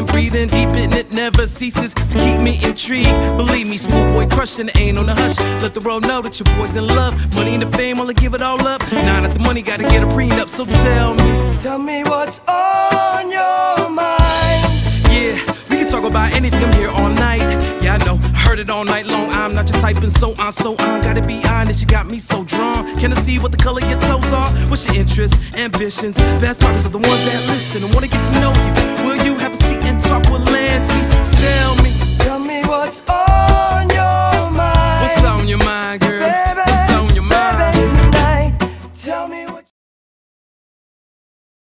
eating, breathing deep, and it never ceases to keep me intrigued. Believe me, smooth boy crushing, it ain't on the hush. Let the world know that your boy's in love. Money and the fame, only give it all up. Nah, not the money, gotta get a prenup. So tell me what's on your mind. Yeah, we can talk about anything, I'm here all night. Yeah, I know, I heard it all night long. I'm not just hyping, so on. Gotta be honest, you got me so drawn. Can I see what the color your toes are? What's your interests, ambitions? Best talkers are the ones that listen and wanna get to know you.